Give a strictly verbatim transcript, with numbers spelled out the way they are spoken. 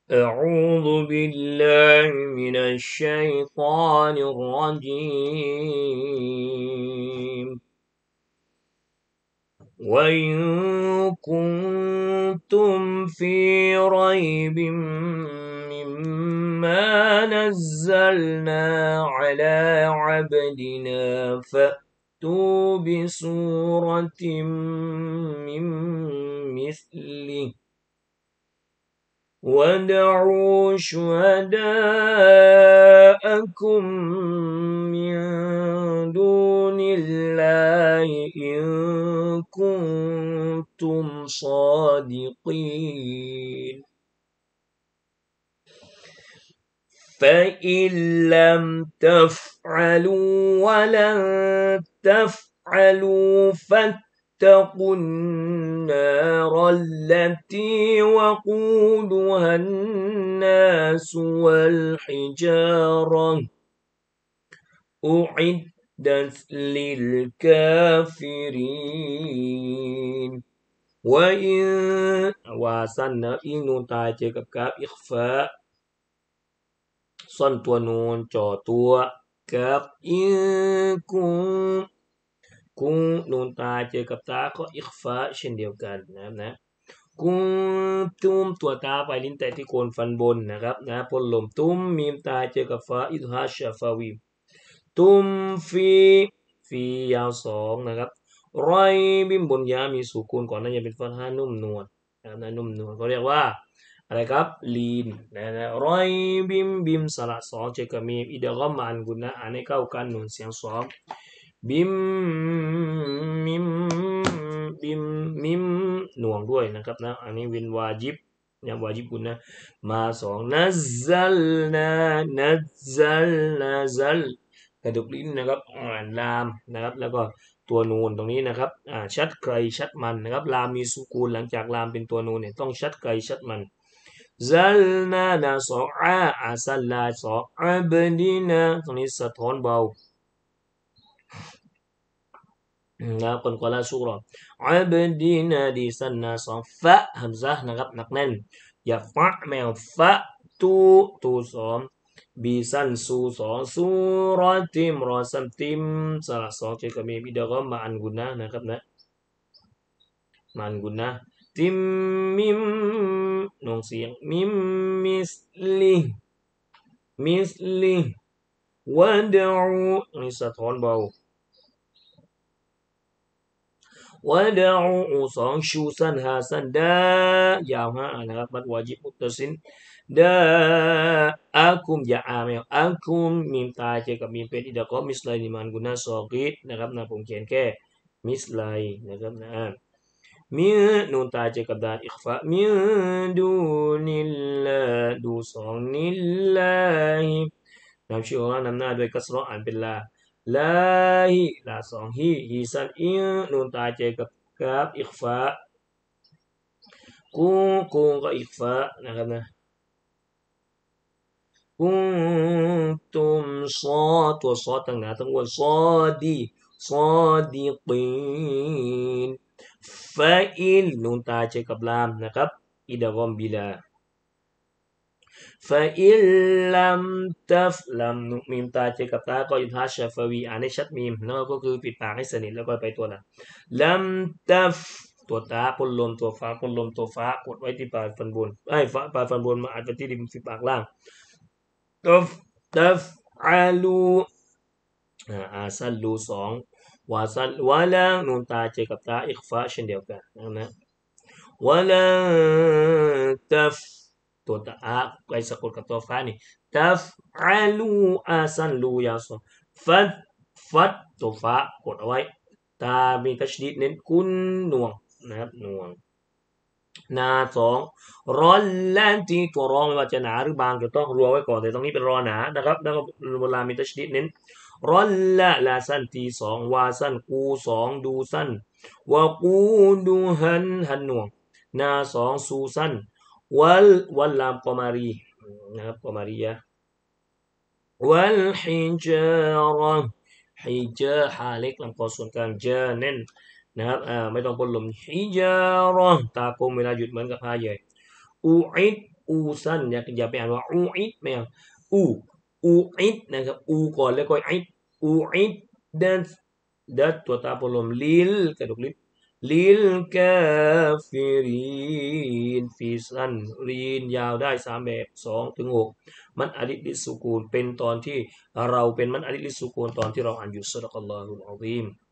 أعوذ بالله من الشيطان الرجيم وإن كنتم في ريب مما نزلنا على عبدنا فأتوا بسورة من مثله وادعوا شهداءكم من دون الله إن كنتم صادقين فإن لم تفعلوا ولن تفعلوا فاتقوا النار التي وقودها الناس والحجارة أعدت للكافرين وإن واسن إن تاجك كاب إخفاء ซ่อนตัวนูนจ่อตัวกับอินกุงกุงนูนตาเจอกับตาก็อิคฟาเช่นเดียวกันนะครับนะกุงตุ้มตัวตาไปลิ้นแต่ที่โคนฟันบนนะครับนะพลลมตุ้มมีมตาเจอกับฟาอิดฮาชฟาวีตุ้มฟีฟียาวสองนะครับไรบิมบนยามีสุกุลก่อนนั้นจะเป็นฟันห้านุ่มนวลนะครับนะนุ่มนวลเขาเรียกว่าอะไรครับลีนนะนะรอยบิมบิมสระสองเจอกับมีอิดะกอมอันกุนะอ่านให้เข้ากันหนุนเสียงสองบิมมิมบิมมิมหน่วงด้วยนะครับนะอันนี้วินวาจิบยังวาจิบกุนะมาสองนัซซัลนานัซซัลนาซัลกระดูกลิ้นนะครับอ่านลามนะครับแล้วก็ตัวนูนตรงนี้นะครับอ่าชัดไกลชัดมันนะครับลามมีสุกูลหลังจากลามเป็นตัวนูนเนี่ยต้องชัดไกลชัดมันซัลนานาสออาอาซัลลาสออาบดีนาตรงนี้สะท้อนเบานะคนกล่าวสุรอาบดีนาดีซันนาสอฟะฮัมซะนะครับหนักแน่นอย่าฟะแมวฟะตูตูสองบีซันซูสองซูรอติมรอซัมติมสระสองเจอกับมีบิดากอมมาอันกุนะนะครับนะมาอันกุนะติมมิมนองเสียงมิมมิสลิมิสลิวะดะอูนี่สะท้อนเบาวะดะอูสองชูซันฮาซันดายาวห้านะครับมัดวาจิบมุตตะซินดาอาคุมยาอาเมลอาคุมมีมตาเจอกับมีมเป็นอิดะกอมิสไลนิมันกุนาซอกีดนะครับนะผมเขียนแค่มิสไลนะครับนะมินูนตาเจอกับดานอิคฟะมิดูนิลลาดูสองนิลลาฮินำชื่อของเรานำหน้าด้วยกัสรออ่านเป็นลาลาฮิลาสองฮิฮิซันอินูนตาเจอกับกับอิคฟะกูกูก็อิคฟะนะครับนะกุนตุมซอตัวซอตั้งหน้าตั้งวันซอดีซอดีกีนฟาอิลนูนตาเจอกับลามนะครับอิดะกอมบิลา فإن لم تف ลำมีมตาเจอกับตาก็อินทัชฟาวีอ่านให้ชัดมีมแล้วก็คือปิดปากให้สนิทแล้วก็ไปตัวละลัมตัฟตัวตาพ่นลมตัวฟ้าพ่นลมตัวฟ้ากดไว้ที่ปลายฟันบนไอ้ฟ้าปลายฟันบนมาอาจจะที่ริมฝีปากล่างตัฟตัฟอาลูอาซัลลูสองวาซัลวาลานูนตาเจอกับตาอิคฟาเช่นเดียวกันนะวาลาตัฟตัวตาไปสะกดกับตัวฟ้านี่ตัฟอาลูอาซันลูยาวสองฟัดฟัดตัวฟ้ากดเอาไว้ตามีตัชดีดเน้นกุนหน่วงนะครับหน่วงนาสองรอนแลนที่ตัวรองไม่ว่าจะหนาหรือบางจะต้องรวมไว้ก่อนแต่ตรงนี้เป็นรอหนานะครับแล้วก็เวลามีตัชดีดเน้นรอนละลาสั้นทีสองวาสั้นกูสองดูสั้นวากูดูหันหันหน่วงนาสองสูสั้นวัลวัลลามกอมารีนะครับกอมารียะวัลฮิจาระฮิจาฮาเล็กลำคอส่วนกลางเจาเน้นนะครับอ่าไม่ต้องพ่นลมฮิจาระตาคมเวลาหยุดเหมือนกับฮาใหญ่อูอิดอูซันอย่าอย่าไปอ่านว่าอูอิดไม่เอาอูอูอิดนะครับอูก่อนแล้วก็อิดอูอิดดันดัดตัวตาพลมลิลกระดูกลิ้นลิลกาฟิรินฟีซันรีนยาวได้สามแบบสองถึงหกมันอลิลิสุกูนเป็นตอนที่เราเป็นมันอลิลิสุกูนตอนที่เราอ่านอยู่ซุรกัลลอฮุลอาซีม